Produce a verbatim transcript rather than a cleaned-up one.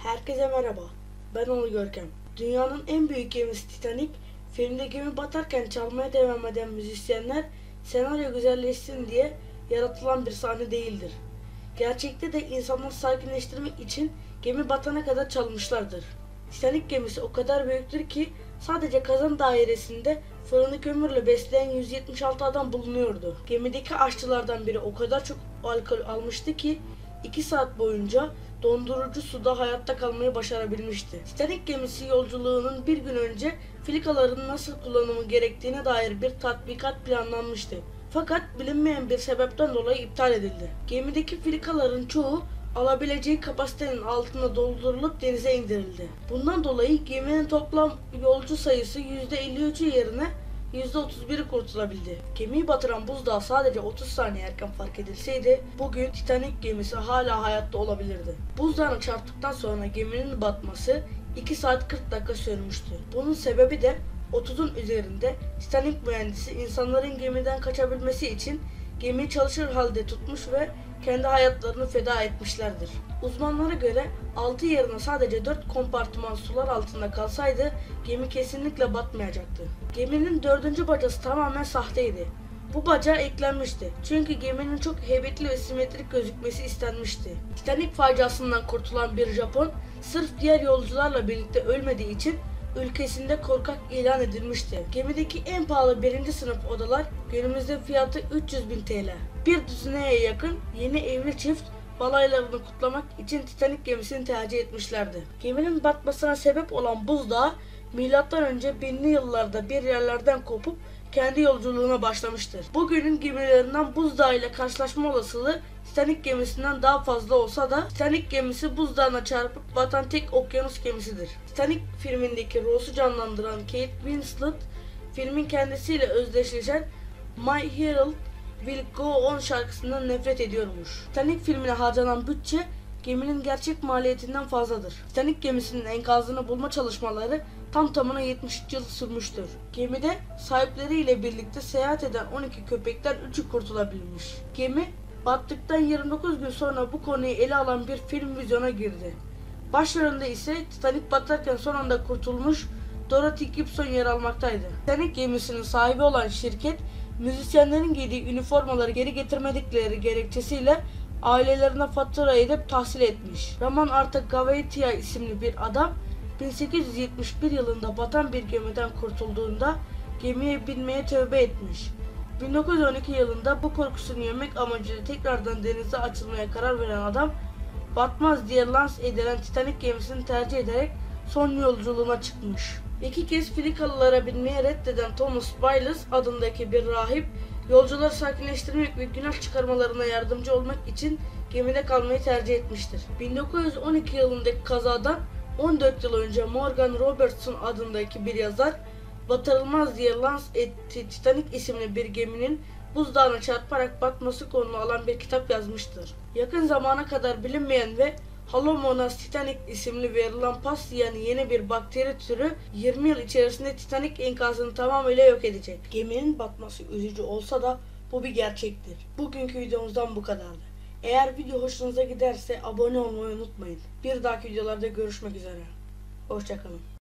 Herkese merhaba. Ben Onur Görkem. Dünyanın en büyük gemisi Titanic, filmde gemi batarken çalmaya devam eden müzisyenler senaryo güzelleşsin diye yaratılan bir sahne değildir. Gerçekte de insanları sakinleştirmek için gemi batana kadar çalmışlardır. Titanic gemisi o kadar büyüktür ki sadece kazan dairesinde fırını kömürle besleyen yüz yetmiş altı adam bulunuyordu. Gemideki aşçılardan biri o kadar çok alkol almıştı ki iki saat boyunca dondurucu suda hayatta kalmayı başarabilmişti. Titanic gemisi yolculuğunun bir gün önce filikaların nasıl kullanımı gerektiğine dair bir tatbikat planlanmıştı. Fakat bilinmeyen bir sebepten dolayı iptal edildi. Gemideki filikaların çoğu alabileceği kapasitenin altına doldurulup denize indirildi. Bundan dolayı geminin toplam yolcu sayısı yüzde elli üçü yerine yüzde otuz biri kurtulabildi. Gemiyi batıran buzdağı sadece otuz saniye erken fark edilseydi bugün Titanic gemisi hala hayatta olabilirdi. Buzdağına çarptıktan sonra geminin batması iki saat kırk dakika sürmüştü. Bunun sebebi de otuzun üzerinde Titanic mühendisi insanların gemiden kaçabilmesi için gemiyi çalışır halde tutmuş ve kendi hayatlarını feda etmişlerdir. Uzmanlara göre altı yerine sadece dört kompartıman sular altında kalsaydı gemi kesinlikle batmayacaktı. Geminin dördüncü bacası tamamen sahteydi. Bu baca eklenmişti. Çünkü geminin çok heybetli ve simetrik gözükmesi istenmişti. Titanic faciasından kurtulan bir Japon sırf diğer yolcularla birlikte ölmediği için ülkesinde korkak ilan edilmişti. Gemideki en pahalı birinci sınıf odalar günümüzde fiyatı üç yüz bin T L. Bir düzineye yakın yeni evli çift balaylarını kutlamak için Titanic gemisini tercih etmişlerdi. Geminin batmasına sebep olan buzdağı milattan önce binli yıllarda bir yerlerden kopup kendi yolculuğuna başlamıştır. Bugünün gemilerinden buzdağı ile karşılaşma olasılığı Titanic gemisinden daha fazla olsa da Titanic gemisi buzdağına çarpıp batan tek okyanus gemisidir. Titanic filmindeki Rose'u canlandıran Kate Winslet, filmin kendisiyle özdeşleşen My Heart Will Go On şarkısından nefret ediyormuş. Titanic filmine harcanan bütçe geminin gerçek maliyetinden fazladır. Titanic gemisinin enkazını bulma çalışmaları tam tamına yetmiş üç yıl sürmüştür. Gemide sahipleriyle birlikte seyahat eden on iki köpekten üçü kurtulabilmiş. Gemi battıktan yirmi dokuz gün sonra bu konuyu ele alan bir film vizyona girdi. Başrolünde ise Titanic batarken son anda kurtulmuş Dorothy Gibson yer almaktaydı. Titanic gemisinin sahibi olan şirket, müzisyenlerin giydiği üniformaları geri getirmedikleri gerekçesiyle ailelerine fatura edip tahsil etmiş. Raman Artagavaitia isimli bir adam bin sekiz yüz yetmiş bir yılında batan bir gemiden kurtulduğunda gemiye binmeye tövbe etmiş. bin dokuz yüz on iki yılında bu korkusunu yenmek amacıyla tekrardan denize açılmaya karar veren adam, batmaz diye lanse edilen Titanic gemisini tercih ederek son yolculuğuna çıkmış. İki kez filikalılara binmeye reddeden Thomas Byles adındaki bir rahip, yolcuları sakinleştirmek ve günah çıkarmalarına yardımcı olmak için gemide kalmayı tercih etmiştir. bin dokuz yüz on iki yılındaki kazadan on dört yıl önce Morgan Robertson adındaki bir yazar, batırılmaz diye lanse ettiği Titanic isimli bir geminin buzdağına çarparak batması konulu alan bir kitap yazmıştır. Yakın zamana kadar bilinmeyen ve Halomonas Titanic isimli verilen pas yani yeni bir bakteri türü yirmi yıl içerisinde Titanic enkazını tamamıyla yok edecek. Geminin batması üzücü olsa da bu bir gerçektir. Bugünkü videomuzdan bu kadardı. Eğer video hoşunuza giderse abone olmayı unutmayın. Bir dahaki videolarda görüşmek üzere. Hoşça kalın.